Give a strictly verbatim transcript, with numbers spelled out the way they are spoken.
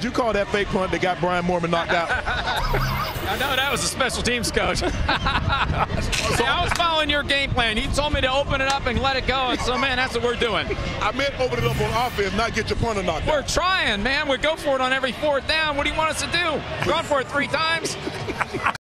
you call that fake punt that got Brian Mormon knocked out? I know that was a special teams coach. See, I was following your game plan. You told me to open it up and let it go, and so, man, that's what we're doing. I meant open it up on offense, not get your punter knocked We're out. trying, man. We go for it on every fourth down. What do you want us to do? We're going for it three times?